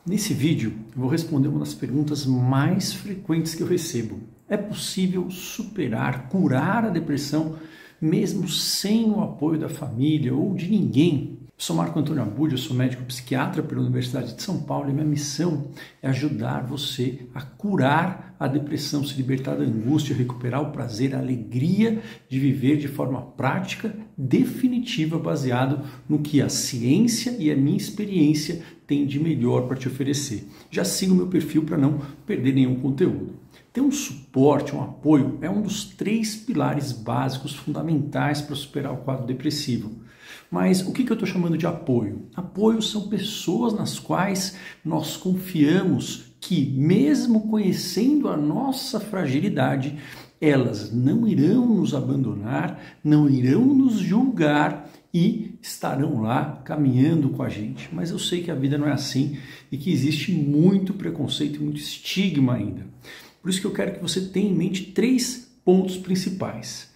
Nesse vídeo, eu vou responder uma das perguntas mais frequentes que eu recebo. É possível superar, curar a depressão, mesmo sem o apoio da família ou de ninguém? Eu sou Marco Antônio Abud, eu sou médico psiquiatra pela Universidade de São Paulo e minha missão é ajudar você a curar a depressão, se libertar da angústia, recuperar o prazer, a alegria de viver de forma prática, definitiva, baseado no que a ciência e a minha experiência têm de melhor para te oferecer. Já siga o meu perfil para não perder nenhum conteúdo. Ter um suporte, um apoio, é um dos 3 pilares básicos fundamentais para superar o quadro depressivo. Mas o que eu estou chamando de apoio? Apoio são pessoas nas quais nós confiamos que, mesmo conhecendo a nossa fragilidade, elas não irão nos abandonar, não irão nos julgar e estarão lá caminhando com a gente. Mas eu sei que a vida não é assim e que existe muito preconceito e muito estigma ainda. Por isso que eu quero que você tenha em mente 3 pontos principais.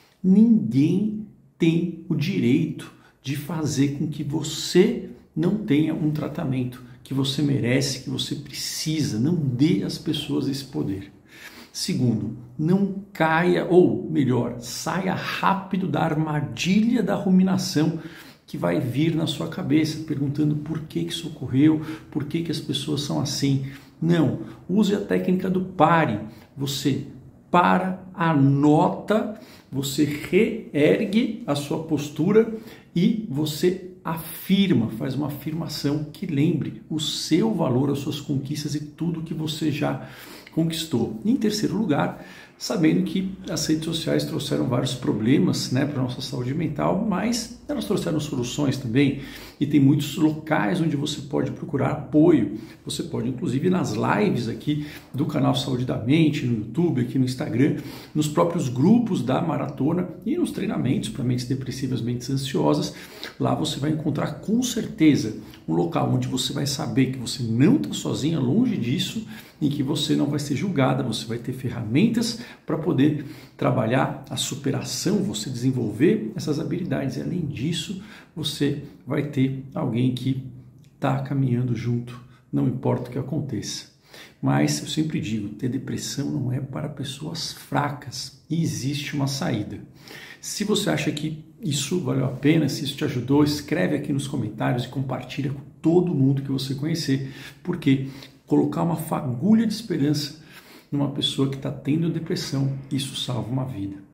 Ninguém tem o direito de fazer com que você não tenha um tratamento que você merece, que você precisa. Não dê às pessoas esse poder. Segundo, não caia, ou melhor, saia rápido da armadilha da ruminação que vai vir na sua cabeça, perguntando por que isso ocorreu, por que as pessoas são assim. Não, use a técnica do pare. Você para, anota, você reergue a sua postura e você afirma, faz uma afirmação que lembre o seu valor, as suas conquistas e tudo que você já conquistou. Em terceiro lugar, sabendo que as redes sociais trouxeram vários problemas, para a nossa saúde mental, mas elas trouxeram soluções também e tem muitos locais onde você pode procurar apoio. Você pode, inclusive, ir nas lives aqui do canal Saúde da Mente, no YouTube, aqui no Instagram, nos próprios grupos da maratona e nos treinamentos para mentes depressivas, mentes ansiosas. Lá você vai encontrar com certeza um local onde você vai saber que você não está sozinha, longe disso, em que você não vai ser julgada, você vai ter ferramentas para poder trabalhar a superação, você desenvolver essas habilidades. E além disso, você vai ter alguém que está caminhando junto, não importa o que aconteça. Mas eu sempre digo, ter depressão não é para pessoas fracas e existe uma saída. Se você acha que isso valeu a pena, se isso te ajudou, escreve aqui nos comentários e compartilha com todo mundo que você conhecer, porque colocar uma fagulha de esperança numa pessoa que está tendo depressão, isso salva uma vida.